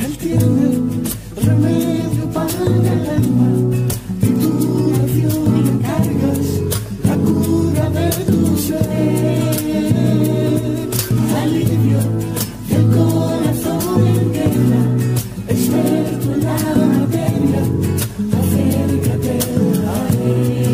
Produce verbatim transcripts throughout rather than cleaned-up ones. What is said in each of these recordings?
Él tiene remedio para el alma y tú a Dios le encargas la cura de tu ser. Alivio del corazón en guerra, experto en la materia, acércate a él.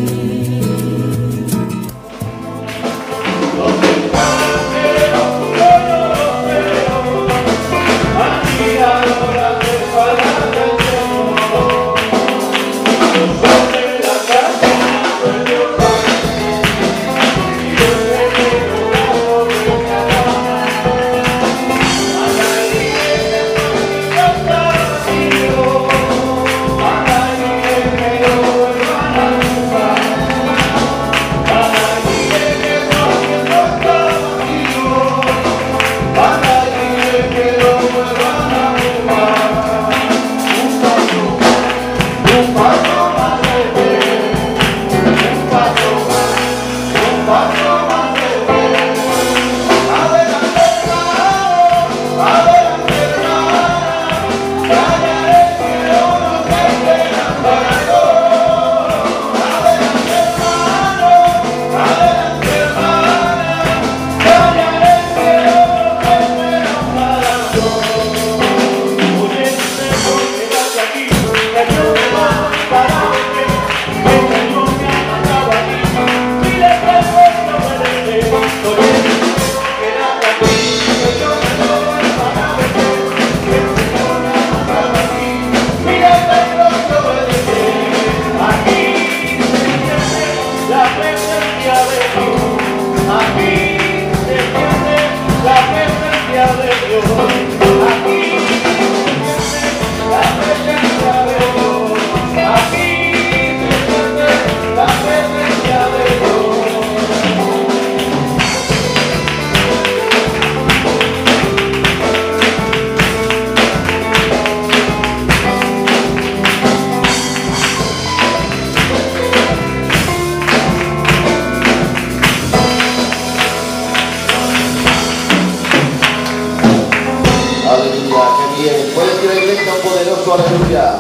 Aleluya.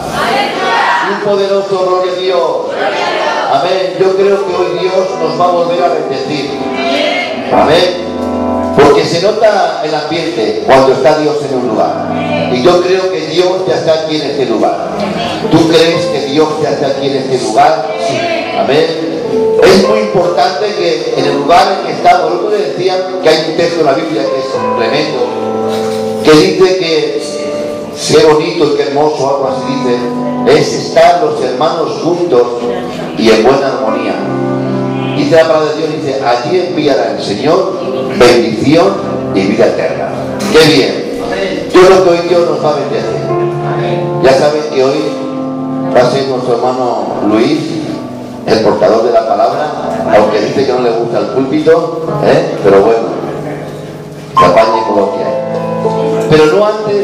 Un poderoso gloria a Dios. Amén. Yo creo que hoy Dios nos va a volver a bendecir. Amén. Porque se nota el ambiente cuando está Dios en un lugar. Y yo creo que Dios ya está aquí en este lugar. ¿Tú crees que Dios ya está aquí en este lugar? Sí. Amén. Es muy importante que en el lugar en que estamos, luego le decían que hay un texto en la Biblia que es tremendo, que dice que qué bonito y qué hermoso, algo así dice, es estar los hermanos juntos y en buena armonía. Dice la palabra de Dios, dice, allí enviará el Señor bendición y vida eterna. ¡Qué bien! Yo creo que hoy Dios nos va a bendecir. Ya saben que hoy va a ser nuestro hermano Luis el portador de la palabra, aunque dice que no le gusta el púlpito, ¿eh? Pero bueno, se apañe con lo que hay. Pero no antes.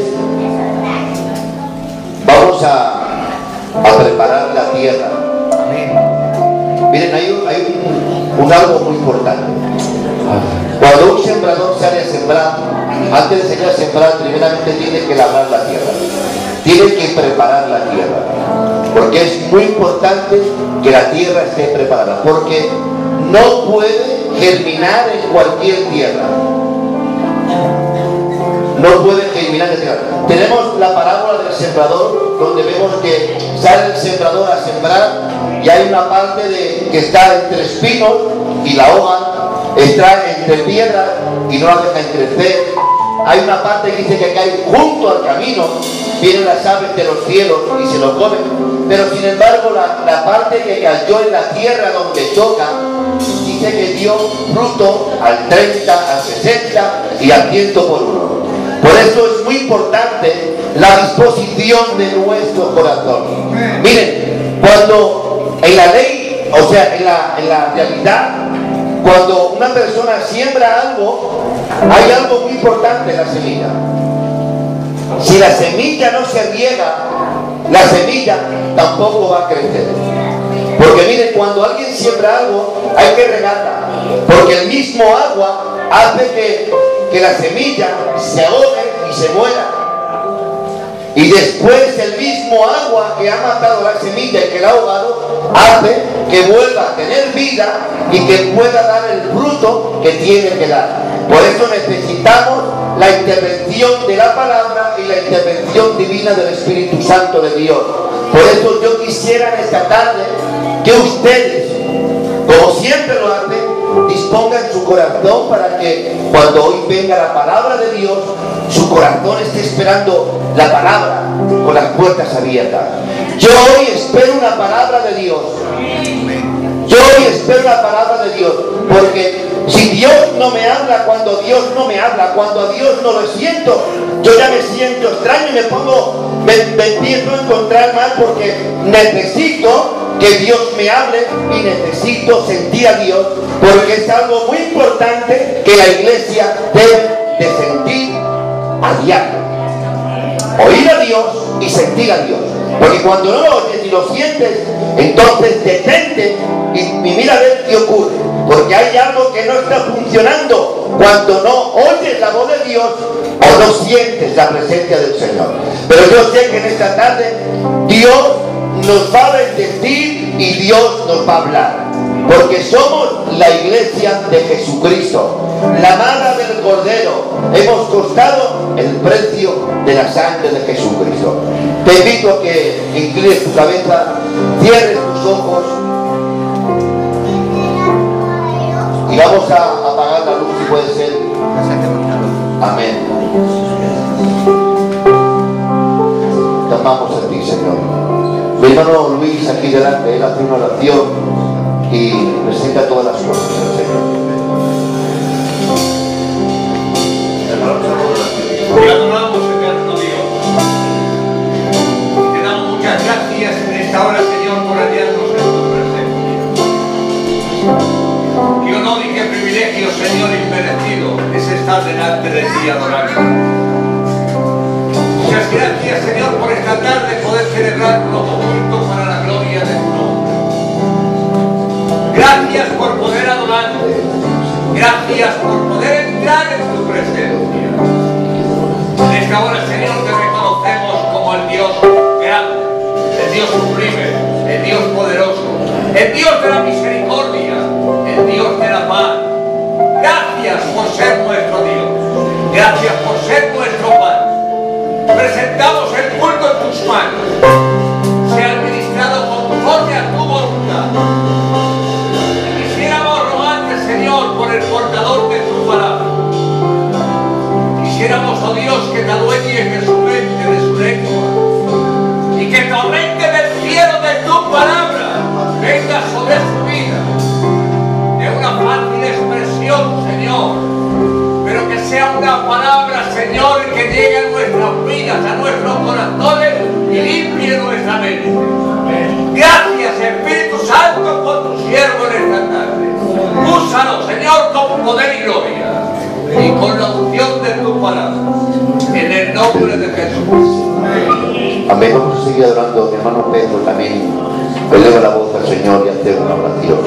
Vamos a, a preparar la tierra. Miren, hay, un, hay un, un algo muy importante. Cuando un sembrador sale a sembrar, antes de salir a sembrar, primeramente tiene que labrar la tierra. Tiene que preparar la tierra. Porque es muy importante que la tierra esté preparada. Porque no puede germinar en cualquier tierra. No puede germinar en tierra. Tenemos la parábola del sembrador, donde vemos que sale el sembrador a sembrar y hay una parte de, que está entre espinos y la hoja está entre piedras y no la deja crecer. Hay una parte que dice que cae junto al camino, vienen las aves de los cielos y se lo comen. Pero sin embargo la, la parte que cayó en la tierra donde choca, dice que dio fruto al treinta, al sesenta y al ciento por uno. Por eso es muy importante la disposición de nuestro corazón. Miren, cuando en la ley, o sea, en la, en la realidad, cuando una persona siembra algo, hay algo muy importante en la semilla. Si la semilla no se riega, la semilla tampoco va a crecer. Porque miren, cuando alguien siembra algo, hay que regarla. Porque el mismo agua hace que, que la semilla se ahogue y se muera. Y después el mismo agua que ha matado la semilla y que la ha ahogado hace que vuelva a tener vida y que pueda dar el fruto que tiene que dar. Por eso necesitamos la intervención de la palabra y la intervención divina del Espíritu Santo de Dios. Por eso yo quisiera en esta tarde que ustedes, como siempre lo hacen, dispongan su corazón para que cuando hoy venga la palabra de Dios, su corazón esté esperando la palabra con las puertas abiertas. Yo hoy espero una palabra de Dios. Yo hoy espero la palabra de Dios, porque si Dios no me habla, cuando Dios no me habla, cuando a Dios no lo siento, yo ya me siento extraño y me pongo, me, me empiezo a encontrar mal, porque necesito que Dios me hable y necesito sentir a Dios, porque es algo muy importante que la iglesia debe de sentir a diario. Oír a Dios y sentir a Dios. Porque cuando no lo oyes y lo sientes, entonces detente y, y mira a ver qué ocurre. Porque hay algo que no está funcionando cuando no oyes la voz de Dios o no sientes la presencia del Señor. Pero yo sé que en esta tarde Dios nos va a bendecir y Dios nos va a hablar. Porque somos la iglesia de Jesucristo, la manada del Cordero. Hemos costado el precio de la sangre de Jesucristo. Te invito a que inclines tu cabeza, cierres tus ojos y vamos a apagar la luz, si puede ser. Amén. Te amamos a ti, Señor. Mi hermano Luis aquí delante, él hace una oración y presenta todas las cosas al Señor. Te adoramos, eterno Dios. Te damos muchas gracias en esta hora, Señor, por hallarnos en tu presencia. Qué honor y qué privilegio, Señor, inmerecido es estar delante de ti adorando. Muchas gracias, Señor, por esta tarde poder celebrar como culto para la gloria de tu nombre. Gracias por poder adorarte. Gracias por poder entrar en tu presencia. En esta hora, Señor, te reconocemos como el Dios grande, el Dios sublime, el Dios poderoso, el Dios de la misericordia, el Dios de la paz. Gracias por ser nuestro Dios. Gracias por ser nuestro Padre. Presentamos el culto en tus manos. Sea administrado conforme a tu voluntad. Señor, por el portador de tu palabra. Quisiéramos, oh Dios, que te adueñes de su mente, de su lengua, y que torrente del cielo de tu palabra venga sobre su vida, de una fácil expresión, Señor, pero que sea una palabra, Señor, que llegue a nuestras vidas, a nuestros corazones y limpie nuestra mente. Gracias, Espíritu Santo, por tu siervo en esta tarde. Úsalo, Señor, con poder y gloria y con la unción de tu palabra, en el nombre de Jesús. Amén. Vamos a seguir adorando. Mi hermano Pedro también eleva la voz al Señor y hacer una oración.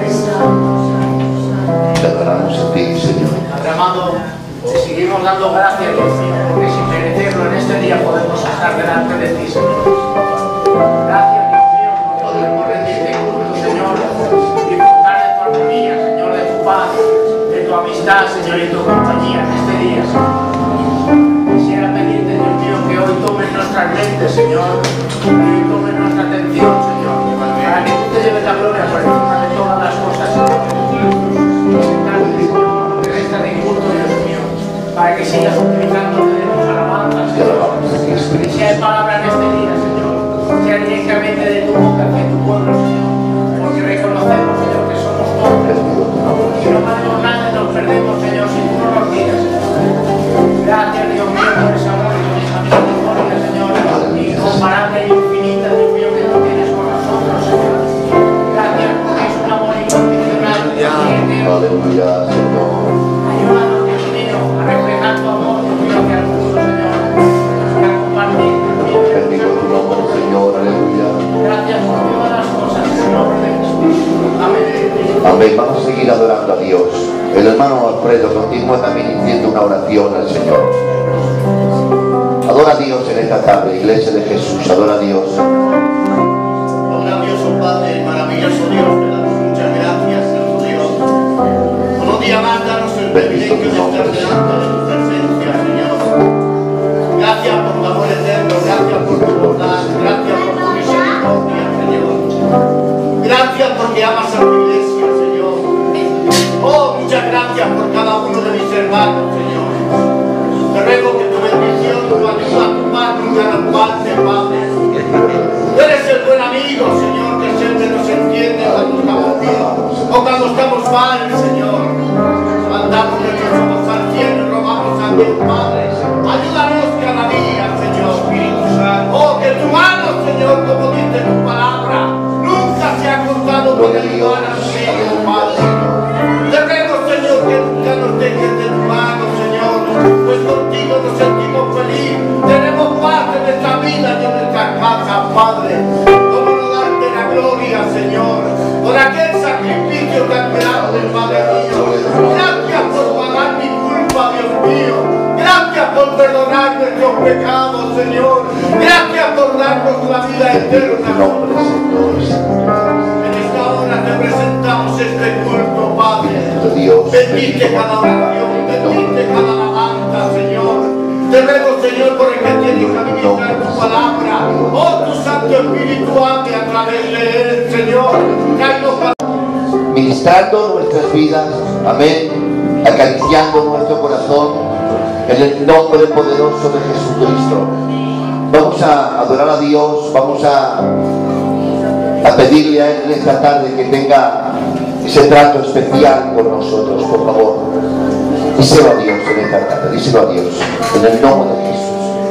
Te adoramos a ti, Señor. Padre amado, te seguimos dando gracias, Dios mío, porque sin merecerlo en este día podemos estar delante de ti, Señor. Gracias, Dios mío, porque podemos rendirte culto, Señor, disfrutar de tu armonía, Señor, de tu paz, de tu amistad, Señor, y tu compañía en este día, Señor. Quisiera pedirte, Dios mío, que hoy tomes nuestras mentes, Señor, que hoy tomes nuestra atención, Señor, para que tú te lleves la gloria por encima de todas las cosas, Señor. Para que sigas utilizándote de tus alabanzas, Señor. Que sea palabra en este día, Señor. Sea directamente de tu boca, de tu pueblo, Señor. Porque reconocemos, Señor, que somos pobres. Y no valemos nada y nos perdemos, Señor, si tú no nos guías, Señor. Gracias, Dios mío, por esa amor y por esa misericordia, Señor. Incomparable y infinita, Dios mío, que tú tienes con nosotros, Señor. Gracias porque es un amor incondicional. Aleluya, Señor. Ayúdanos, Dios mío, a reflejar tu amor, Dios mío, hacia el mundo, Señor. A compartir, Dios mío. Bendigo tu nombre, Señor. Aleluya. Gracias por todas las cosas en el nombre de Jesús. Amén. Amén. Vamos a seguir adorando a Dios. El hermano Alfredo continúa también diciendo una oración al Señor. Adora a Dios en esta tarde, iglesia de Jesús, adora a Dios. Maravilloso Padre, maravilloso Dios, te damos muchas gracias, Santo Dios. Por un día más, danos el privilegio de estar delante de tu presencia, Señor. Gracias por tu amor eterno, gracias por tu bondad, gracias por tu misericordia, Señor. Gracias porque amas a tu iglesia, Señor. Oh, muchas gracias por cada uno de mis hermanos, Señor. Te ruego que tu bendición, tu ayuda, tu mano nunca nos falte, Padre. Tú eres el buen amigo, Señor, que siempre nos entiende cuando estamos bien o cuando estamos mal, Señor. Mandamos de que somos al cielo y rogamos a Dios, Padre. Ayúdanos cada día, Señor. Oh, que tu mano, Señor, como dice tu palabra, nunca se ha cortado con el igual amigo, Padre. Te ruego, Señor, que nunca nos dejes de tu mano, Señor, pues contigo nos sentimos felices. Tenemos paz en nuestra vida y en nuestra casa, Padre. ¿Cómo no darte la gloria, Señor, por aquel sacrificio tan grande, Padre mío? Gracias por pagar mi culpa, Dios mío. Gracias por perdonar nuestros pecados, Señor. Gracias por darnos la vida eterna. En esta hora te presentamos este culto, Padre. Bendice cada oración, bendice cada alabanza, Señor. Te ruego, Señor, por el que tienes que administrar tu palabra. Oh, tu Santo Espíritu hable a través de él, Señor. Tráenos para... Ministrando nuestras vidas, amén, acariciando nuestro corazón en el nombre poderoso de Jesucristo. Vamos a adorar a Dios, vamos a, a pedirle a Él en esta tarde que tenga ese trato especial con nosotros, por favor. Díselo a Dios en esta tarde, díselo a Dios, en el nombre de Jesús.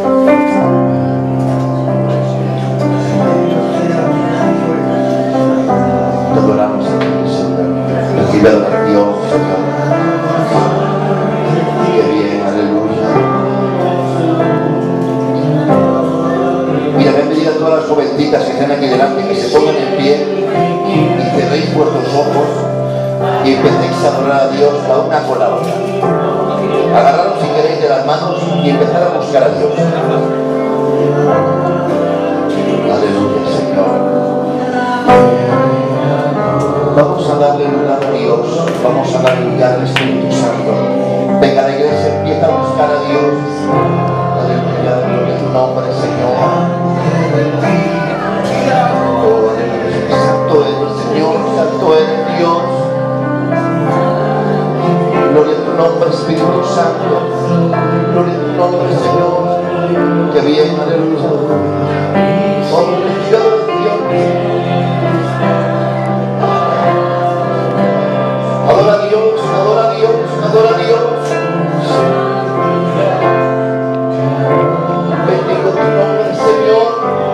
Te adoramos a ti, Señor. Recibe adoración, Señor. Qué bien, aleluya. Mira, me han pedido a todas las jovencitas que están aquí delante que se pongan en pie y cerréis vuestros ojos y empecéis a adorar a Dios la una con la otra. Agarraros si queréis de las manos y empezar a buscar a Dios. Aleluya, Señor. Vamos a darle lugar a Dios, vamos a darle lugar al Espíritu Santo. Venga, la iglesia empieza a buscar a Dios. Aleluya, gloria a tu nombre, Señor. Oh, aleluya, santo eres, Señor, santo eres Dios. Gloria a tu nombre, Espíritu Santo. Gloria a tu nombre, Señor. Que bien, aleluya. Oh, recibe adoración. Adora a Dios, adora a Dios, adora a Dios. Bendigo tu nombre, Señor.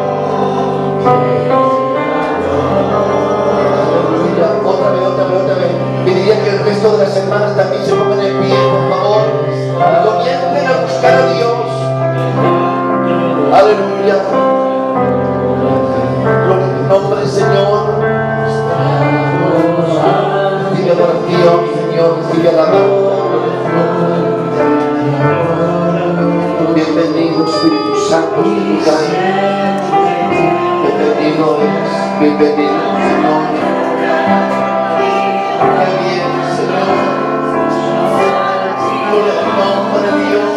Aleluya. Otra vez, otra vez, otra vez. Pediría que el resto de las hermanas también se pongan en pie, por favor, y comiencen a buscar a Dios. Aleluya. Gloria a tu nombre, Señor. Recibe adoración, Señor, recibe alabanza. Bienvenido, Espíritu Santo, de tu casa. Bienvenido eres, bienvenido, Señor. Qué bien, Señor. Gloria a tu nombre, Dios.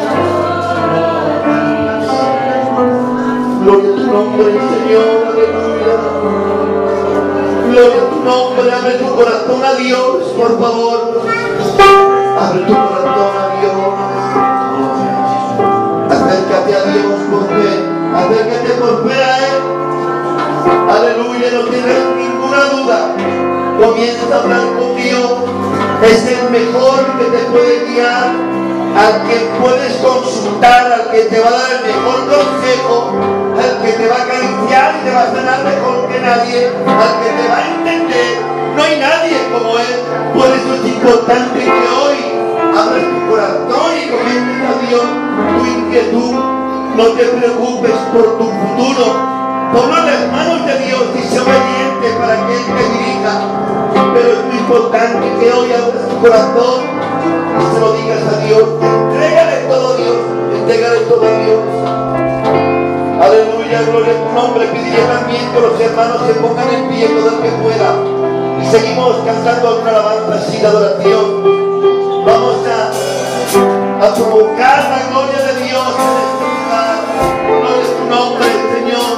Gloria a tu nombre, Señor, aleluya. Gloria a tu nombre, abre tu corazón a Dios, por favor. Abre tu corazón a Dios. Acércate a Dios por fe, acércate por fe a Él. Aleluya, no tienes ninguna duda. Comienza a hablar con Dios. Es el mejor que te puede guiar, al que puedes consultar, al que te va a dar el mejor consejo, al que te va a acariciar y te va a sanar mejor que nadie, al que te va a entender. No hay nadie como Él. Por eso es importante que hoy abras tu corazón y comiences a Dios tu inquietud. No te preocupes por tu futuro. Ponlo en las manos de Dios y sé obediente para que Él te dirija. Pero es muy importante que hoy abras tu corazón y se lo digas a Dios. Entrégale todo a Dios. Entrégale todo a Dios. Aleluya, gloria a tu nombre. Pediría también que los hermanos se pongan en pie todo el que pueda. Y seguimos cantando una alabanza así de adoración. Vamos a, a provocar la gloria de Dios en este lugar. Gloria a tu nombre, Señor.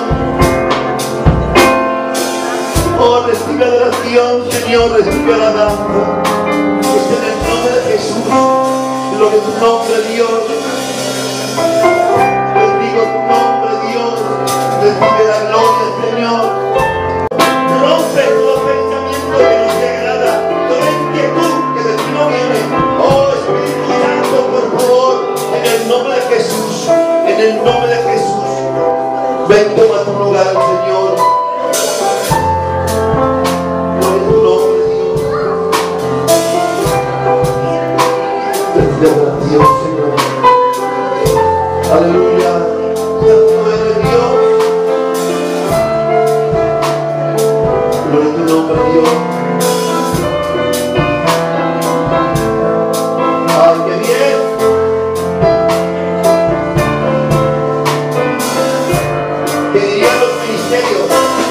Oh, recibe adoración, Señor, recibe alabanza. Es en el nombre de Jesús. Gloria a tu nombre, Dios. Bendigo tu nombre, Dios. Recibe la gloria, Señor. Rompe todo pensamiento que no te agrada, toda inquietud que de ti no viene. Oh Espíritu Santo, por favor, en el nombre de Jesús, en el nombre de Jesús, ven, toma tu lugar, Señor. Gloria a tu nombre, Dios. Recibe oración, Señor. Aleluya. Santo eres Dios. Gloria a tu nombre, Dios. ¡Ay, qué bien! ¿Qué dirían los ministerios?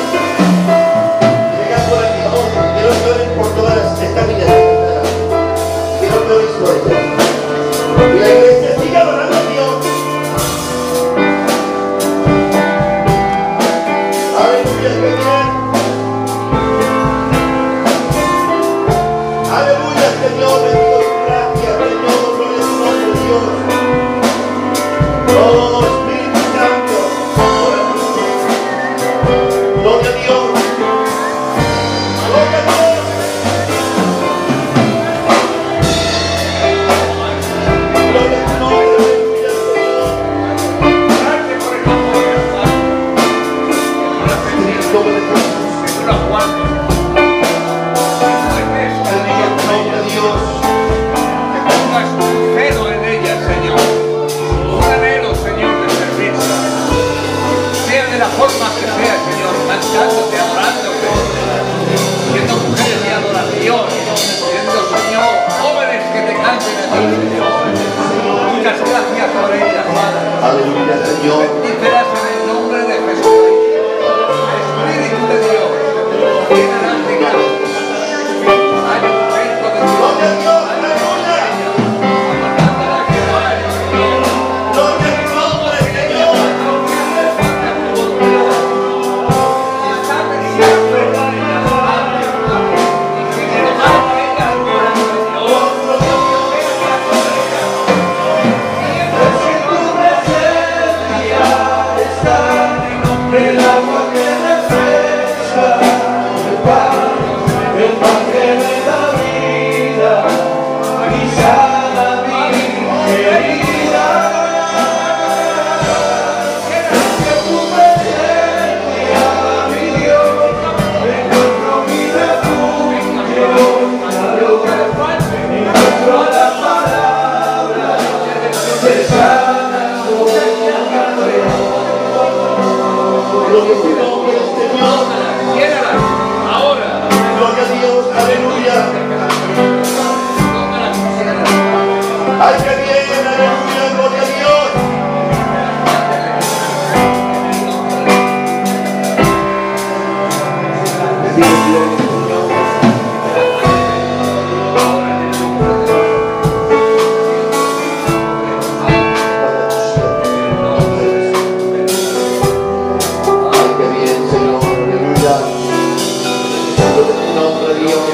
Llegan por el Dios, que no lloren por todas estas miniaturas, que no lloren por ellas. Y la iglesia sigue adorando a Dios. Aleluya, qué bien. Aleluya, Señor, bendito tu gracia, Señor, gloria a tu nombre, Dios. Oh, Espíritu Santo, gloria a Dios, gloria a Dios. Gloria a tu nombre, aleluya, Señor. Gracias por el amor de Dios. En el nombre de Jesús, Es una guardia. bendiga tu nombre, Dios. Que pongas un celo en ella, Señor. Un anhelo, Señor, de servirte. Sea de la forma que sea, Señor, cantándote, adorándote. Siendo mujeres de adoración. Siendo, Señor, jóvenes que te canten a ti, Señor. Muchas gracias por ella, Padre. Aleluya, Señor. Bendícelas en el nombre de Jesús. Espíritu de Dios, llenarás de gracia. Hay un momento de Gloria a Dios, aleluya. Gloria a tu nombre, Señor. El agua que refresca, el pan, el pan que me da vida y sana mi herida. Que tu presencia, mi Dios, encuentro mi refugio, encuentro la palabra que sana tu fe. Gloria a tu nombre, Señor. Llénala, ahora. Gloria a Dios, aleluya. Ay, qué bien, aleluya, gloria a Dios. Bendiga Dios, Señor. Ay, qué bien, Señor, aleluya. Gloria a tu nombre, Dios.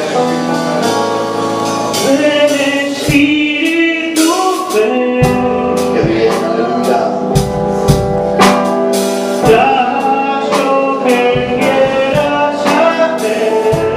Ven Espíritu, ven, Qué bien, aleluya. haz lo que quieras hacer.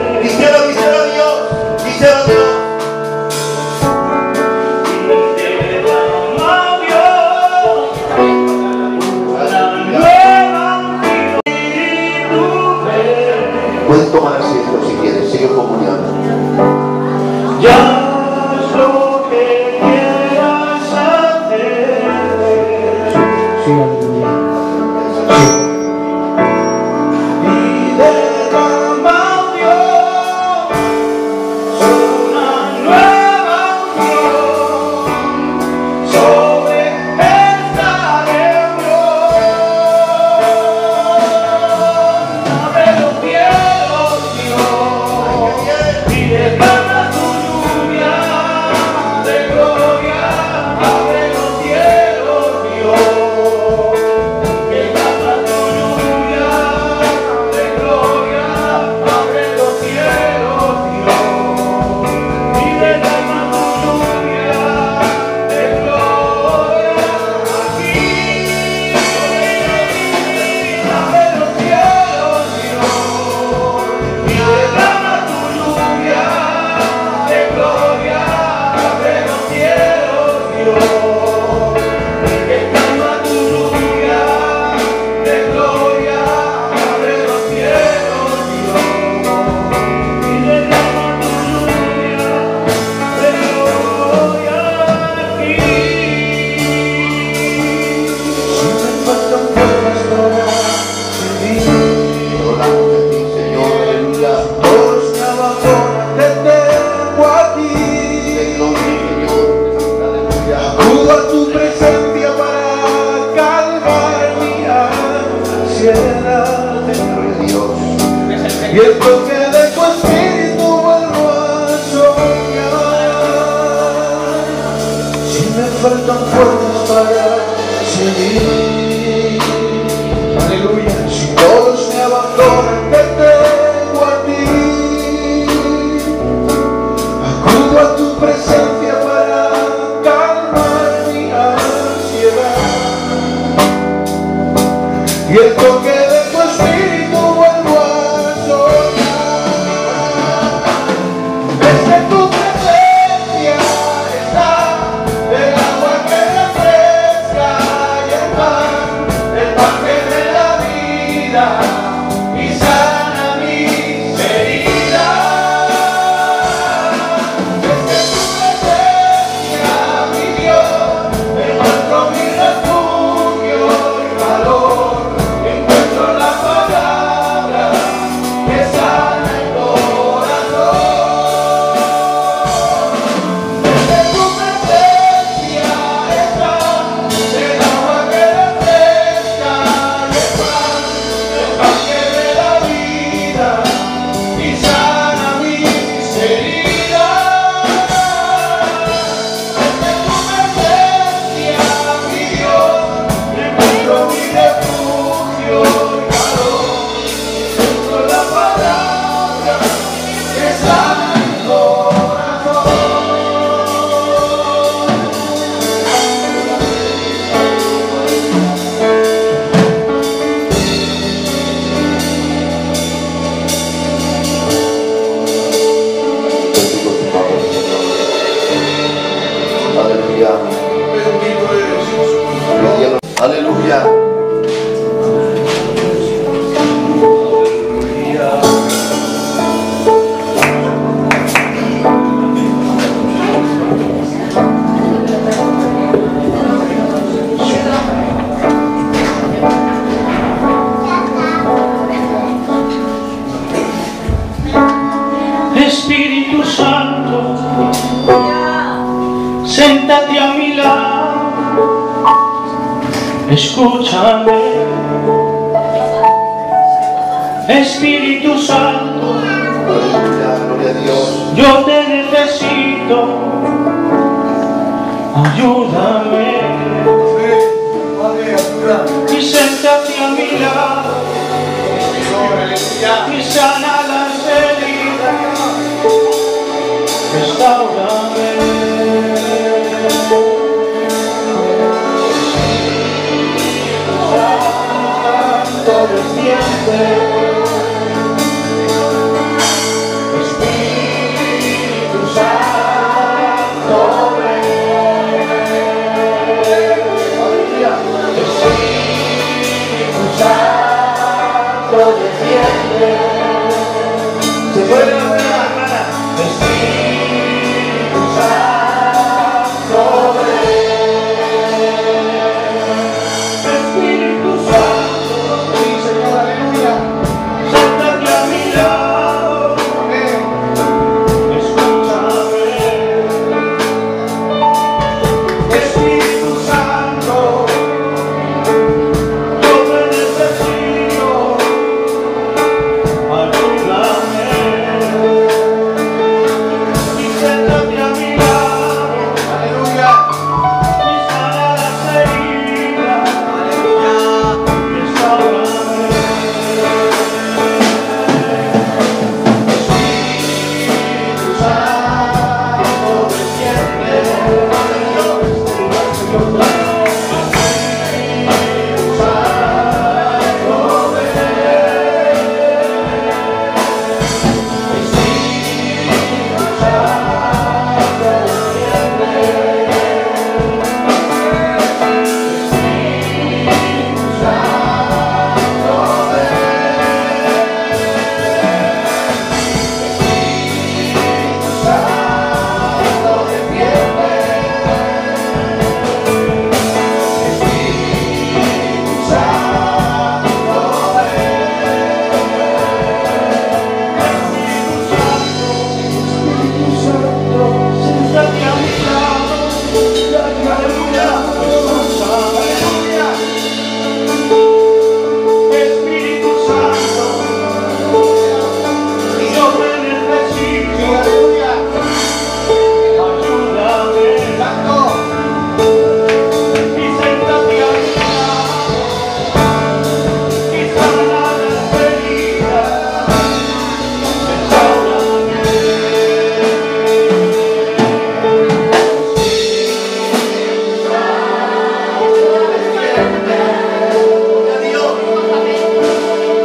y el toque de tu espíritu vuelvo a soñar. Si me faltan fuerzas para seguir, aleluya, si todos me abandonan, te tengo a ti. Acudo a tu presencia para calmar mi ansiedad, y el toque de tu espíritu vuelvo a soñar. Desde tu presencia está el agua que refresca y el pan, el pan que me da vida y sana mis heridas. Desde tu presencia, mi Dios, encuentro mi refugio y calor. Encuentro la palabra que sana el corazón. Desde tu presencia está el agua que refresca y el pan, el pan que me da vida y sana mis heridas. Desde tu presencia, mi Dios, encuentro mi refugio y calor. Encuentro la palabra que sana el corazón. Aleluya. Bendito eres Jesús. Aleluya. Espíritu Santo, séntate a mi lado, escúchame. Espíritu Santo, Aleluya. Gloria a Dios. yo te necesito, ayúdame. Padre, ayuda. Y séntate a mi lado y sana las heridas, restaurame. Santo, desciende. Espíritu Santo, ven. Espíritu Santo, desciende. Se puede hablar, hermana. Espíritu Santo, ven. Espíritu Santo, Sí, Señor, aleluya. séntate a mi lado, Amén. escúchame. Espíritu Santo, yo te necesito, ayúdame.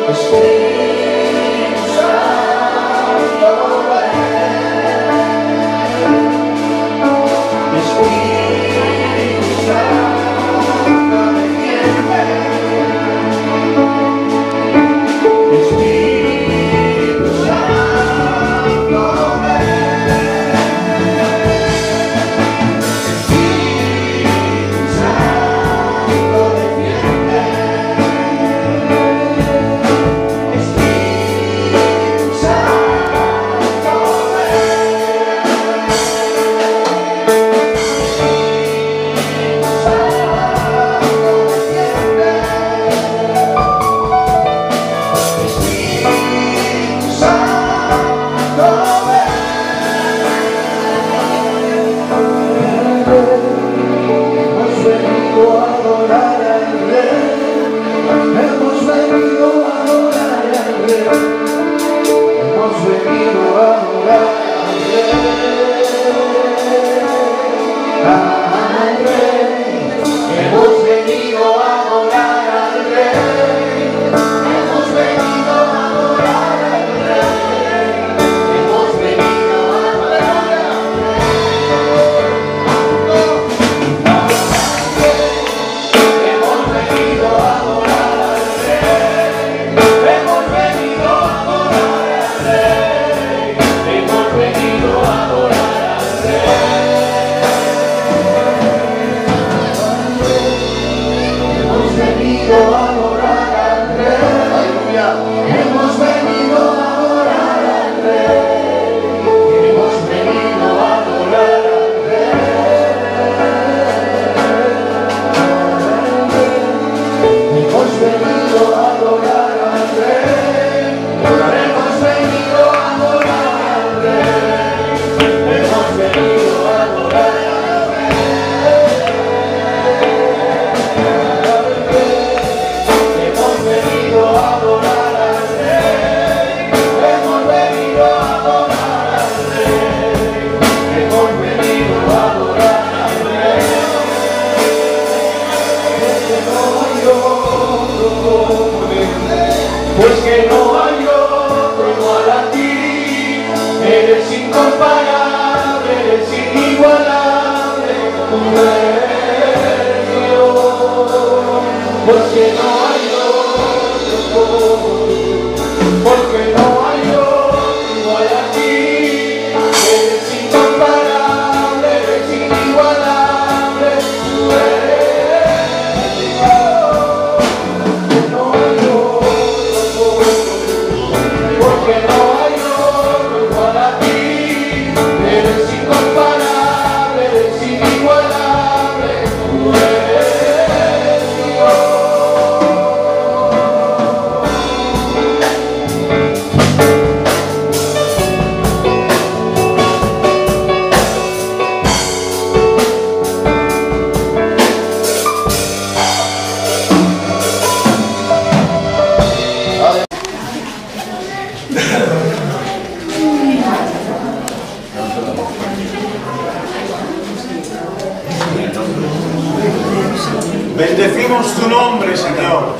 Bendecimos tu nombre, Señor,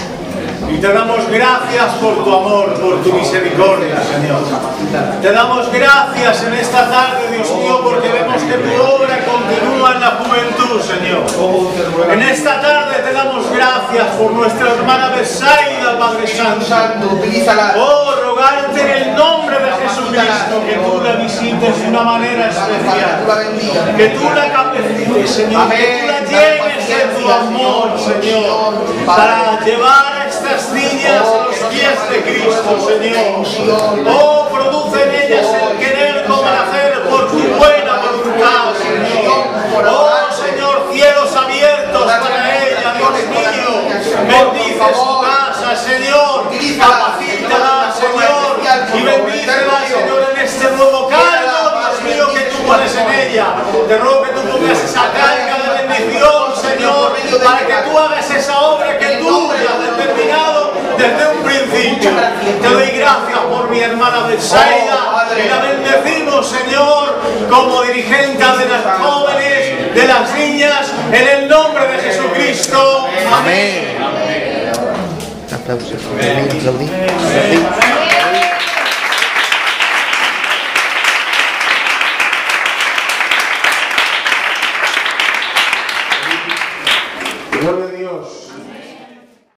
y te damos gracias por tu amor, por tu misericordia, Señor. Te damos gracias en esta tarde, Dios mío, porque vemos que tu obra continúa en la juventud, Señor. En esta tarde te damos gracias por nuestra hermana Betsaida, Padre Santo. Oh, rogarte en el nombre de Jesucristo que tú la visites de una manera especial, que tú la capacites, Señor, que tú la llenes de tu amor, Señor, para llevar a estas niñas a los pies de Cristo, Señor. Oh, produce en ellas el querer como el hacer por tu buena voluntad, Señor. Oh, Señor, cielos abiertos para ella, Dios mío. Bendice su casa, Señor. Capacítala, Señor. Y bendícela, Señor, en este nuevo cargo, Dios mío, que tú pones en ella. Te ruego que tú pongas esa carga de bendición, Señor, para que tú hagas esa obra que tú has determinado desde un principio. Te doy gracias por mi hermana Betsaida y la bendecimos, Señor, como dirigente de las jóvenes, de las niñas, en el nombre de Jesucristo. Amén. aplausos. Aplaudir, aplaudir.